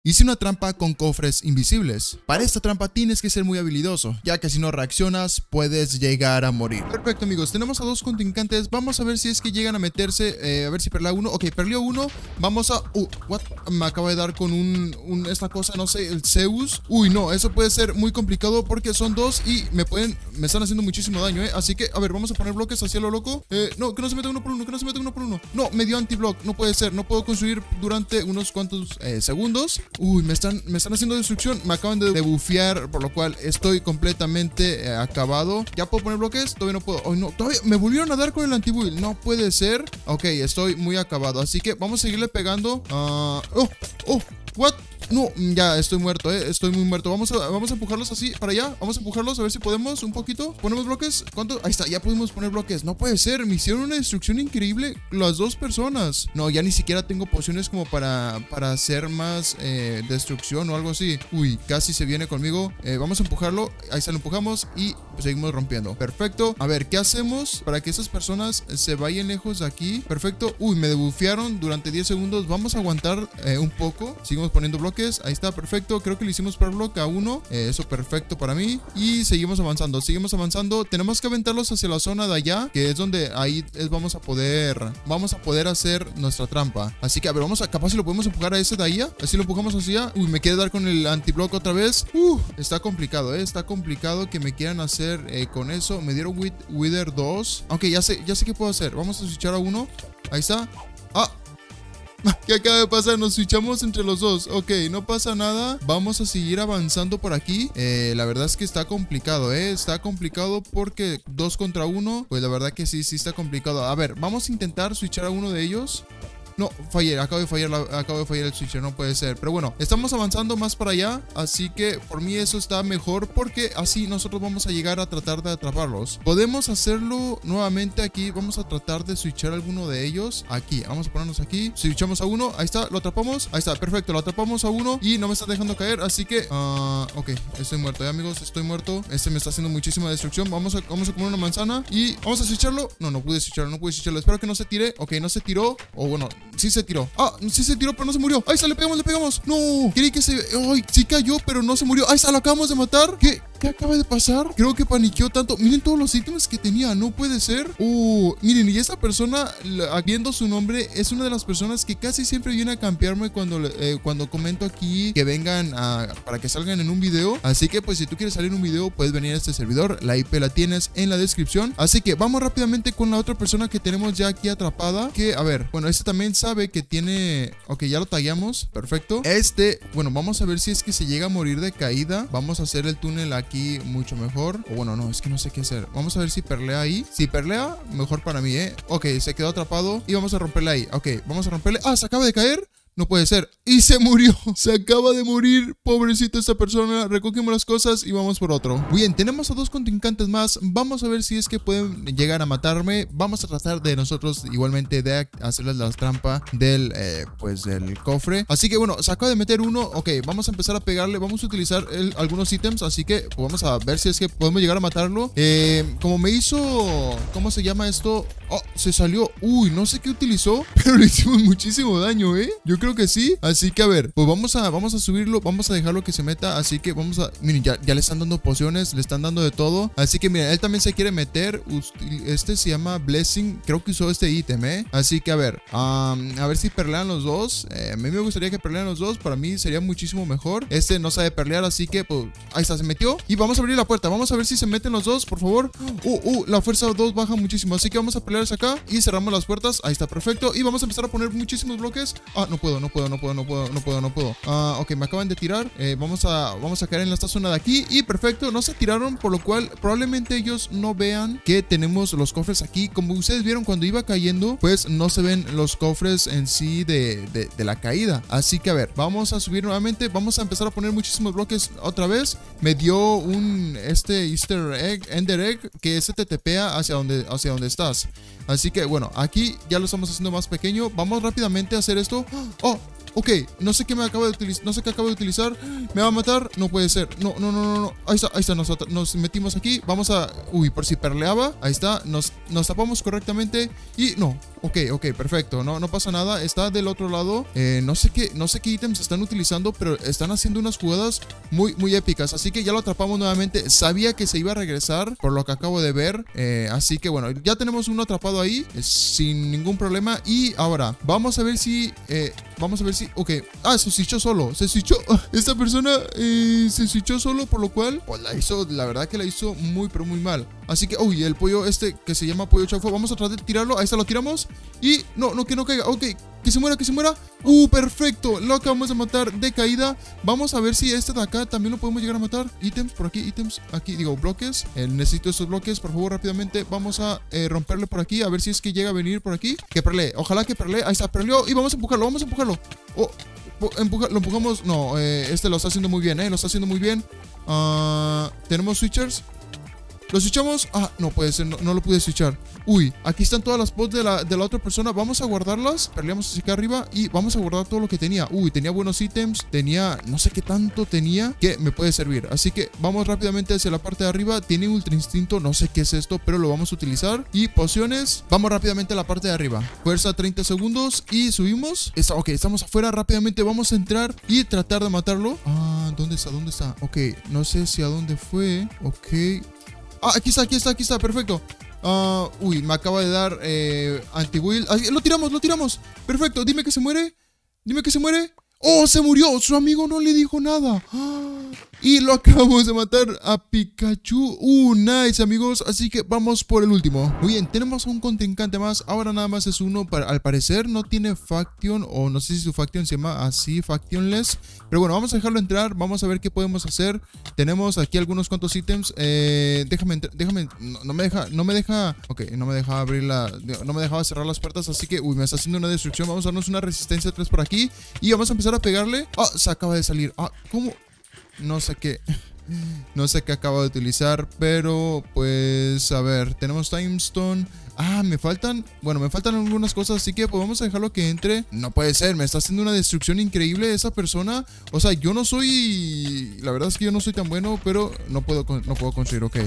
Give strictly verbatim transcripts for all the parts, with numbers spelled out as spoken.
hice una trampa con cofres invisibles. Para esta trampa tienes que ser muy habilidoso, ya que si no reaccionas puedes llegar a morir. Perfecto, amigos, tenemos a dos contrincantes. Vamos a ver si es que llegan a meterse, eh, a ver si perlea uno. Ok, perleó uno. Vamos a... Uh, what? Me acaba de dar con un, un... esta cosa, no sé, el Zeus. Uy, no, eso puede ser muy complicado porque son dos y me pueden... me están haciendo muchísimo daño, eh. Así que, a ver, vamos a poner bloques hacia lo loco. Eh, no, que no se meta uno por uno, que no se meta uno por uno. No, me dio antiblock, no puede ser. No puedo construir durante unos cuantos eh, segundos. Uy, me están, me están haciendo destrucción. Me acaban de bufear, por lo cual estoy completamente eh, acabado. ¿Ya puedo poner bloques? Todavía no puedo. Oh, no, todavía me volvieron a dar con el antibuild. No puede ser. Ok, estoy muy acabado. Así que vamos a seguirle pegando. Uh, oh, oh, what? No, ya estoy muerto, eh. Estoy muy muerto. Vamos a, vamos a empujarlos así para allá. Vamos a empujarlos a ver si podemos un poquito. Ponemos bloques. ¿Cuánto? Ahí está, ya pudimos poner bloques. No puede ser. Me hicieron una destrucción increíble las dos personas. No, ya ni siquiera tengo pociones como para, para hacer más eh, destrucción o algo así. Uy, casi se viene conmigo. Eh, vamos a empujarlo. Ahí se lo empujamos y seguimos rompiendo. Perfecto. A ver, ¿qué hacemos para que esas personas se vayan lejos de aquí? Perfecto. Uy, me debufearon durante diez segundos. Vamos a aguantar eh, un poco. Seguimos poniendo bloques. Ahí está, perfecto. Creo que le hicimos per block a uno. Eh, eso perfecto para mí. Y seguimos avanzando, seguimos avanzando. Tenemos que aventarlos hacia la zona de allá, que es donde ahí es, vamos a poder Vamos a poder hacer nuestra trampa. Así que a ver, vamos a, capaz si lo podemos empujar a ese de allá. Así lo empujamos hacia. Uy, me quiere dar con el antiblock otra vez. Uh, está complicado, eh, está complicado que me quieran hacer eh, con eso. Me dieron with, Wither dos. Aunque ya sé, ya sé qué puedo hacer. Vamos a switchar a uno. Ahí está. Ah, ¿qué acaba de pasar? Nos switchamos entre los dos. Ok, no pasa nada. Vamos a seguir avanzando por aquí. eh, La verdad es que está complicado, eh Está complicado porque dos contra uno. Pues la verdad que sí, sí está complicado. A ver, vamos a intentar switchar a uno de ellos. No, fallé, acabo de fallar, la, acabo de fallar el switcher, no puede ser. Pero bueno, estamos avanzando más para allá. Así que por mí eso está mejor, porque así nosotros vamos a llegar a tratar de atraparlos. Podemos hacerlo nuevamente aquí. Vamos a tratar de switchar a alguno de ellos. Aquí, vamos a ponernos aquí. Switchamos a uno, ahí está, lo atrapamos. Ahí está, perfecto, lo atrapamos a uno y no me está dejando caer, así que uh, ok, estoy muerto, ya amigos, estoy muerto. Este me está haciendo muchísima destrucción. Vamos a, vamos a comer una manzana y vamos a switcharlo. No, no pude switcharlo, no pude switcharlo. Espero que no se tire. Ok, no se tiró. O bueno, sí se tiró. Ah, sí se tiró, pero no se murió. Ahí está, le pegamos, le pegamos. No, creí que se... Ay, sí cayó, pero no se murió. Ahí está, lo acabamos de matar. ¿Qué? ¿Qué acaba de pasar? Creo que paniqueó tanto. Miren todos los ítems que tenía. No puede ser. Uh, miren, y esta persona, viendo su nombre, es una de las personas que casi siempre viene a campearme cuando, eh, cuando comento aquí que vengan a, para que salgan en un video. Así que pues si tú quieres salir en un video, puedes venir a este servidor. La I P la tienes en la descripción. Así que vamos rápidamente con la otra persona que tenemos ya aquí atrapada. Que, a ver, bueno, este también sabe que tiene... Ok, ya lo tagueamos. Perfecto. Este, bueno, vamos a ver si es que se llega a morir de caída. Vamos a hacer el túnel aquí aquí mucho mejor. O bueno, no, es que no sé qué hacer. Vamos a ver si perlea ahí. Si perlea, mejor para mí, ¿eh? Ok, se quedó atrapado y vamos a romperle ahí. Ok, vamos a romperle. Ah, se acaba de caer. No puede ser. Y se murió. Se acaba de morir. Pobrecito esta persona. Recogimos las cosas y vamos por otro. Bien, tenemos a dos contrincantes más. Vamos a ver si es que pueden llegar a matarme. Vamos a tratar de nosotros igualmente de hacerles la trampa del, eh, pues del cofre. Así que bueno, se acaba de meter uno. Ok, vamos a empezar a pegarle. Vamos a utilizar el, algunos ítems. Así que pues, vamos a ver si es que podemos llegar a matarlo. Eh, como me hizo... ¿Cómo se llama esto? Oh, se salió. Uy, no sé qué utilizó, pero le hicimos muchísimo daño, ¿eh? Yo creo que sí. Así que a ver, pues vamos a, vamos a subirlo. Vamos a dejarlo que se meta. Así que vamos a... Miren, ya, ya le están dando pociones. Le están dando de todo. Así que miren, él también se quiere meter. Este se llama Blessing. Creo que usó este ítem, ¿eh? Así que a ver, um, a ver si perlean los dos. eh, A mí me gustaría que perlean los dos. Para mí sería muchísimo mejor. Este no sabe perlear, así que pues ahí está, se metió. Y vamos a abrir la puerta. Vamos a ver si se meten los dos, por favor. Uh, uh, la fuerza dos baja muchísimo. Así que vamos a pelear acá y cerramos las puertas. Ahí está, perfecto. Y vamos a empezar a poner muchísimos bloques. Ah, no puedo, no puedo, no puedo, no puedo, no puedo, no puedo. Ah, ok, me acaban de tirar. eh, Vamos a vamos a caer en esta zona de aquí. Y perfecto, no se tiraron, por lo cual probablemente ellos no vean que tenemos los cofres aquí. Como ustedes vieron cuando iba cayendo, pues no se ven los cofres en sí de, de, de la caída. Así que a ver, vamos a subir nuevamente. Vamos a empezar a poner muchísimos bloques otra vez. Me dio un este Easter egg, Ender egg, que se te tepea hacia donde, hacia donde estás. Así que bueno, aquí ya lo estamos haciendo más pequeño. Vamos rápidamente a hacer esto. Oh, ok, no sé qué me acaba de utilizar. No sé qué acabo de utilizar. Me va a matar. No puede ser. No, no, no, no, no. Ahí está, ahí está. Nos, nos metimos aquí. Vamos a... Uy, por si perleaba. Ahí está. Nos, nos tapamos correctamente. Y no. Ok, ok, perfecto. No, no pasa nada. Está del otro lado. Eh, no sé qué, no sé qué ítems están utilizando, pero están haciendo unas jugadas muy, muy épicas. Así que ya lo atrapamos nuevamente. Sabía que se iba a regresar, por lo que acabo de ver. Eh, así que bueno, ya tenemos uno atrapado ahí, eh, sin ningún problema. Y ahora, vamos a ver si... Eh, vamos a ver si... Ok. Ah, se switchó solo. Se switchó. Esta persona eh, se switchó solo, por lo cual... Pues la hizo, la verdad que la hizo muy, pero muy mal. Así que, uy, el pollo este que se llama pollo chafo. Vamos a tratar de tirarlo. Ahí está, lo tiramos. Y no, no, que no caiga. Ok, que se muera, que se muera. Uh, perfecto. Lo acabamos de matar de caída. Vamos a ver si este de acá también lo podemos llegar a matar. Ítems, por aquí, ítems. Aquí, digo, bloques. Eh, necesito estos bloques, por favor, rápidamente. Vamos a eh, romperle por aquí. A ver si es que llega a venir por aquí. Que perlee. Ojalá que perlee. Ahí está, perleó. Y vamos a empujarlo, vamos a empujarlo. Oh, empuja, lo empujamos. No, eh, este lo está haciendo muy bien, eh. Lo está haciendo muy bien. Uh, Tenemos switchers. ¿Lo switchamos? Ah, no puede ser, no, no lo pude switchar. Uy, aquí están todas las pods de la, de la otra persona. Vamos a guardarlas. Perleamos hacia acá arriba y vamos a guardar todo lo que tenía. Uy, tenía buenos ítems. Tenía, no sé qué tanto tenía que me puede servir. Así que vamos rápidamente hacia la parte de arriba. Tiene ultra instinto, no sé qué es esto, pero lo vamos a utilizar. Y pociones. Vamos rápidamente a la parte de arriba. Fuerza treinta segundos y subimos. Está, ok, estamos afuera. Rápidamente vamos a entrar y tratar de matarlo. Ah, ¿dónde está? ¿Dónde está? Ok, no sé si a dónde fue. Ok. Ah, aquí está, aquí está, aquí está, perfecto. Uh, uy, me acaba de dar eh, anti-wheel. Ah, lo tiramos, lo tiramos. Perfecto, dime que se muere. Dime que se muere. ¡Oh, se murió! Su amigo no le dijo nada. Y lo acabamos de matar a Pikachu. Uh, nice, amigos. Así que vamos por el último. Muy bien, tenemos un contrincante más. Ahora nada más es uno. Para, al parecer no tiene faction. O no sé si su faction se llama así, factionless. Pero bueno, vamos a dejarlo entrar. Vamos a ver qué podemos hacer. Tenemos aquí algunos cuantos ítems. Eh, déjame, déjame. No, no me deja, no me deja. Ok, no me deja abrir la. No me dejaba cerrar las puertas. Así que, uy, me está haciendo una destrucción. Vamos a darnos una resistencia tres por aquí. Y vamos a empezar a pegarle. Ah, se acaba de salir. Ah, ¿cómo? No sé qué. No sé qué acabo de utilizar. Pero pues a ver. Tenemos Time Stone. Ah, me faltan. Bueno, me faltan algunas cosas. Así que pues vamos a dejarlo que entre. No puede ser. Me está haciendo una destrucción increíble esa persona. O sea, yo no soy. La verdad es que yo no soy tan bueno. Pero no puedo, no puedo construir. Ok.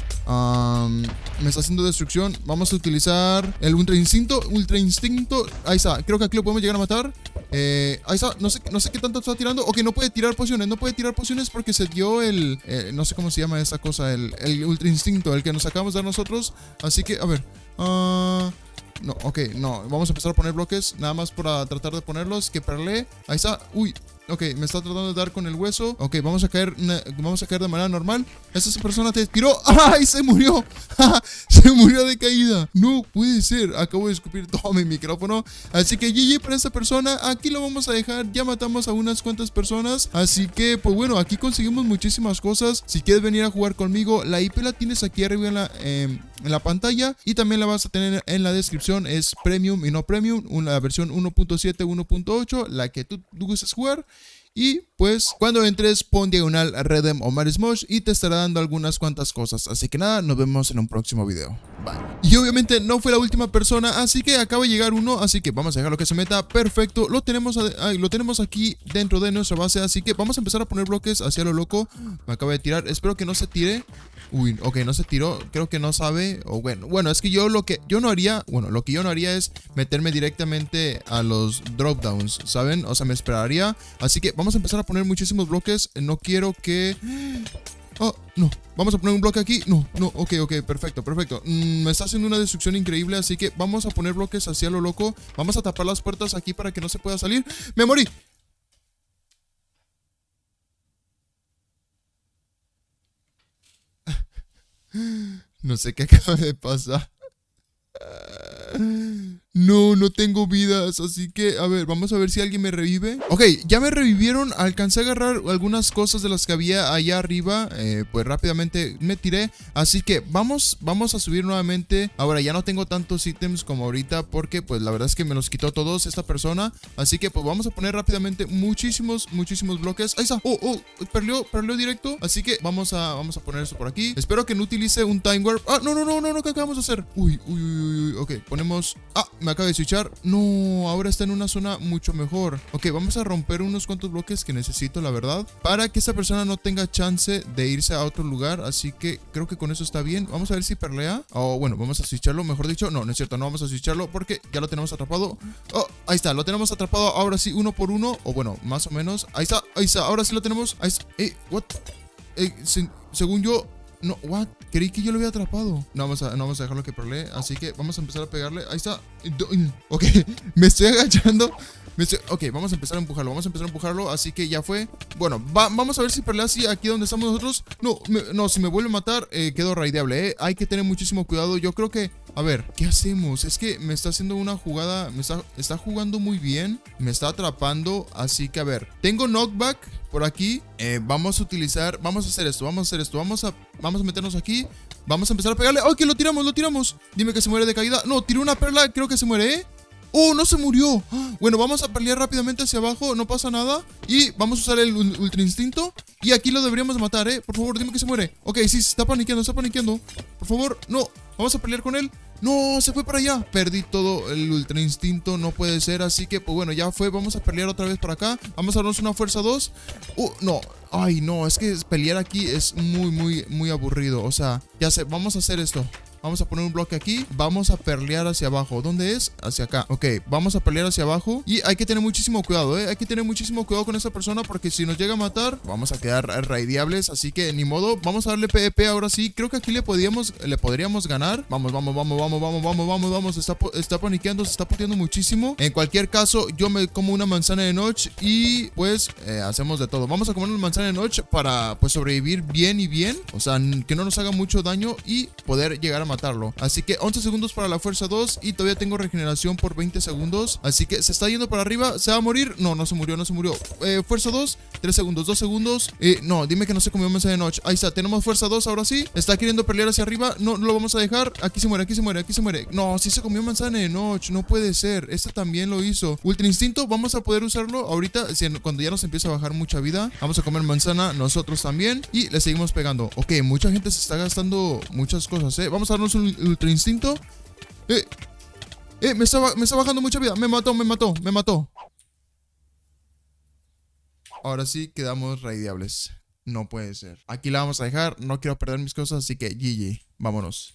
Um, me está haciendo destrucción. Vamos a utilizar el Ultra Instinto. Ultra Instinto. Ahí está. Creo que aquí lo podemos llegar a matar. Eh, ahí está. No sé, no sé qué tanto está tirando. Ok, no puede tirar pociones. No puede tirar pociones porque se dio el... Eh, no sé cómo se llama esa cosa. El, el Ultra Instinto. El que nos acabamos de dar nosotros. Así que, a ver. Uh, no, ok, no. Vamos a empezar a poner bloques. Nada más para tratar de ponerlos. Que perle. Ahí está. Uy. Ok, me está tratando de dar con el hueso. Ok, vamos a caer, vamos a caer de manera normal. Esa persona te tiró. ¡Ay! Se murió. Se murió de caída. No puede ser. Acabo de escupir todo mi micrófono. Así que G G para esta persona. Aquí lo vamos a dejar. Ya matamos a unas cuantas personas. Así que, pues bueno, aquí conseguimos muchísimas cosas. Si quieres venir a jugar conmigo, la I P la tienes aquí arriba en la, eh, en la pantalla. Y también la vas a tener en la descripción. Es Premium y no Premium. Una versión uno punto siete, uno punto ocho. La que tú, tú gustes jugar. Y pues cuando entres pon diagonal Redem o Marismosh y te estará dando algunas cuantas cosas. Así que nada, nos vemos en un próximo video. Bye. Y obviamente no fue la última persona, así que acaba de llegar uno. Así que vamos a dejarlo que se meta. Perfecto, lo tenemos, a, lo tenemos aquí dentro de nuestra base. Así que vamos a empezar a poner bloques hacia lo loco. Me acaba de tirar, espero que no se tire. Uy, ok, no se tiró, creo que no sabe. O bueno, bueno, es que yo lo que yo no haría, bueno, lo que yo no haría es meterme directamente a los drop downs, ¿saben? O sea, me esperaría. Así que vamos a empezar a poner muchísimos bloques. No quiero que... Oh, no, vamos a poner un bloque aquí. No, no, ok, ok, perfecto, perfecto. mm, Me está haciendo una destrucción increíble. Así que vamos a poner bloques hacia lo loco. Vamos a tapar las puertas aquí para que no se pueda salir. ¡Me morí! No sé qué acaba de pasar. No, no tengo vidas, así que, a ver, vamos a ver si alguien me revive. Ok, ya me revivieron, alcancé a agarrar algunas cosas de las que había allá arriba. eh, Pues rápidamente me tiré. Así que vamos, vamos a subir nuevamente. Ahora ya no tengo tantos ítems como ahorita, porque pues la verdad es que me los quitó todos esta persona. Así que pues vamos a poner rápidamente muchísimos, muchísimos bloques. Ahí está, oh, oh, perdió, perdió directo. Así que vamos a, vamos a poner eso por aquí. Espero que no utilice un time warp. Ah, no, no, no, no, no, ¿qué acabamos de hacer? Uy, uy, uy, uy, ok, ponemos... Ah, me acaba de switchar. No, ahora está en una zona mucho mejor. Ok, vamos a romper unos cuantos bloques que necesito, la verdad, para que esta persona no tenga chance de irse a otro lugar. Así que creo que con eso está bien. Vamos a ver si perlea. O oh, bueno, vamos a switcharlo, mejor dicho. No, no es cierto, no vamos a switcharlo porque ya lo tenemos atrapado. Oh, ahí está, lo tenemos atrapado. Ahora sí, uno por uno. O bueno, más o menos. Ahí está, ahí está, ahora sí lo tenemos. Ahí está. Eh, what? Eh, se, según yo... No, what? Creí que yo lo había atrapado. No vamos a, no vamos a dejarlo que perlee. Así que vamos a empezar a pegarle. Ahí está. Ok, me estoy agachando. Me estoy... Ok, vamos a empezar a empujarlo. Vamos a empezar a empujarlo. Así que ya fue. Bueno, va, vamos a ver si perlea así aquí donde estamos nosotros. No, me, no, si me vuelve a matar, eh, quedo raideable, eh. Hay que tener muchísimo cuidado. Yo creo que... A ver, ¿qué hacemos? Es que me está haciendo una jugada. Me está, está jugando muy bien. Me está atrapando. Así que a ver. Tengo knockback por aquí. Eh, vamos a utilizar... Vamos a hacer esto. Vamos a hacer esto. Vamos a... Vamos a meternos aquí. Vamos a empezar a pegarle. ¡Ay, que lo tiramos! ¡Lo tiramos! Dime que se muere de caída. No, tiró una perla. Creo que se muere, ¿eh? ¡Oh, no se murió! Bueno, vamos a pelear rápidamente hacia abajo. No pasa nada. Y vamos a usar el ultra instinto. Y aquí lo deberíamos matar, ¿eh? Por favor, dime que se muere. Ok, sí, se está paniqueando, está paniqueando. Por favor, no. Vamos a pelear con él. No, se fue para allá. Perdí todo el ultra instinto. No puede ser. Así que, pues bueno, ya fue. Vamos a pelear otra vez para acá. Vamos a darnos una fuerza dos. Uh, no. Ay, no. Es que pelear aquí es muy, muy, muy aburrido. O sea, ya sé. Vamos a hacer esto. Vamos a poner un bloque aquí. Vamos a perlear hacia abajo. ¿Dónde es? Hacia acá. Ok, vamos a perlear hacia abajo. Y hay que tener muchísimo cuidado, ¿eh? Hay que tener muchísimo cuidado con esta persona porque si nos llega a matar, vamos a quedar raideables. Así que ni modo. Vamos a darle PvP ahora sí. Creo que aquí le podíamos, le podríamos ganar. Vamos, vamos, vamos, vamos, vamos, vamos, vamos, vamos. Está, está paniqueando, se está puteando muchísimo. En cualquier caso, yo me como una manzana de noche y pues eh, hacemos de todo. Vamos a comer una manzana de noche para pues sobrevivir bien y bien. O sea, que no nos haga mucho daño y poder llegar a matarlo. Así que once segundos para la fuerza dos y todavía tengo regeneración por veinte segundos. Así que se está yendo para arriba. ¿Se va a morir? No, no se murió, no se murió. Eh, fuerza dos, tres segundos, dos segundos. Eh, no, dime que no se comió mensaje de noche. Ahí está, tenemos fuerza dos ahora sí. Está queriendo pelear hacia arriba. No, no lo vamos a dejar. Aquí se muere, aquí se muere, aquí se muere. No, sí se comió manzana de noche. No puede ser. Este también lo hizo. Ultra instinto, vamos a poder usarlo ahorita. Si, cuando ya nos empieza a bajar mucha vida. Vamos a comer manzana nosotros también. Y le seguimos pegando. Ok, mucha gente se está gastando muchas cosas, eh. Vamos a darnos un ultra instinto. Eh, eh, me está, me está bajando mucha vida. Me mató, me mató, me mató. Ahora sí quedamos raideables. No puede ser. Aquí la vamos a dejar. No quiero perder mis cosas, así que G G. Vámonos.